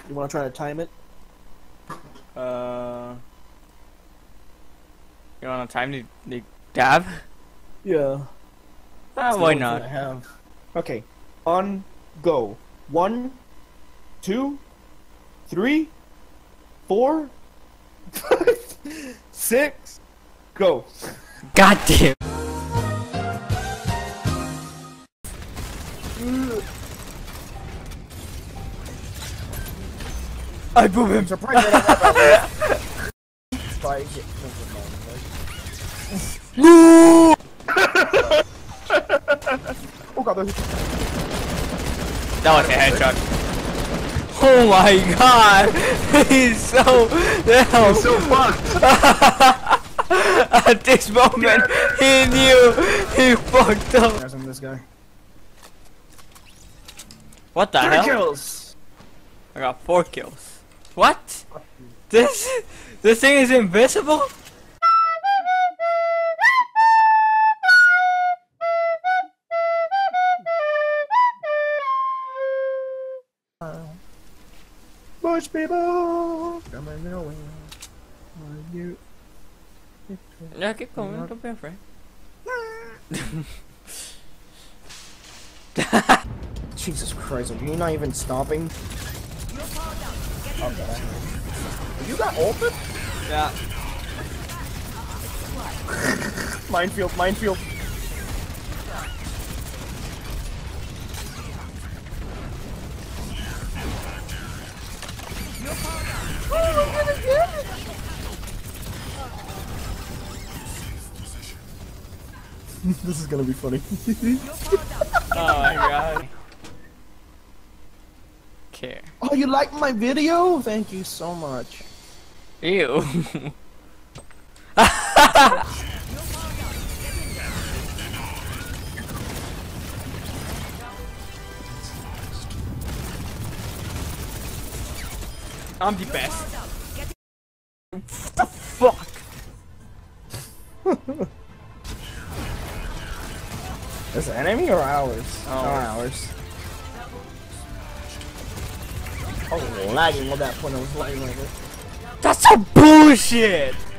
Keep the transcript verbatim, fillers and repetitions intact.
You wanna try to time it? Uh, you wanna time the the dab? Yeah. Ah, why not? I have. Okay. On go. One, two, three, four, five, six, go. God damn. I boom him. Surprise! Try to get No! Oh god, there's That was a headshot. Oh my god! He's so He's so fucked. At this moment, he knew he fucked up. There's this guy. What the Three hell? kills. I got four kills. What? This this thing is invisible? Bush people coming nowhere. You. Yeah, keep going. Don't be afraid. Jesus Christ, are you not even stopping? Okay. You got ulted? Yeah. Minefield, minefield. Oh, we're gonna get it! This is gonna be funny. Oh my god. Care. Oh, you like my video? Thank you so much. Ew. I'm the best. What the fuck? Is it enemy or ours? Oh. Oh, ours. I was lagging at that point. I was lagging like this. That's some bullshit!